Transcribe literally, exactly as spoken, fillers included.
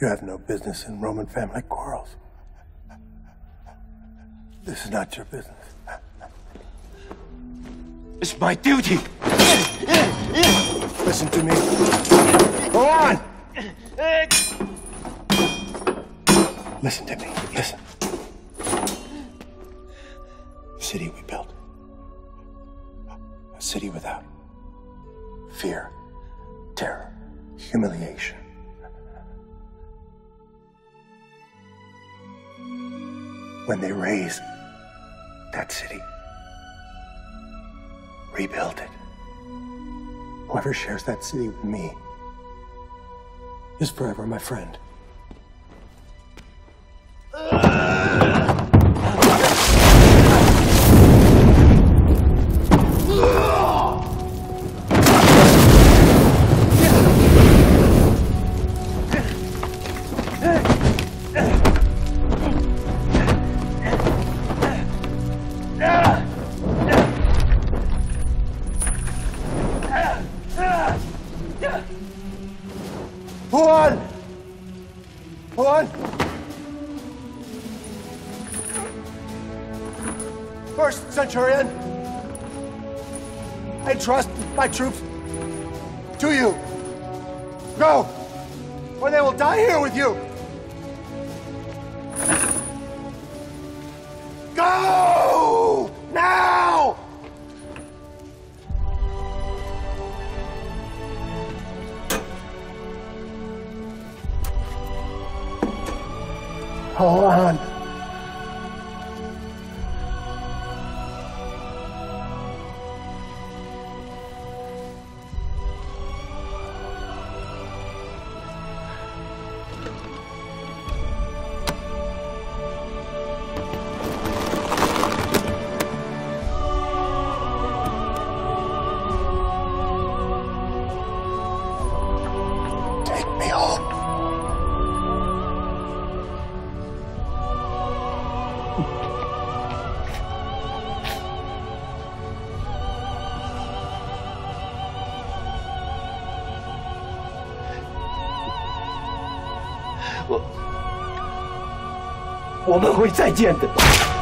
You have no business in Roman family quarrels. This is not your business. It's my duty. Listen to me. Go on! Listen to me. Listen. The city we built. A city without fear, terror, humiliation. When they raze that city, rebuild it. Whoever shares that city with me is forever my friend. Hold on! Hold on! First, Centurion, I trust my troops to you. Go, or they will die here with you. Go! Now! Hold on. Take me home. 我，我们会再见的。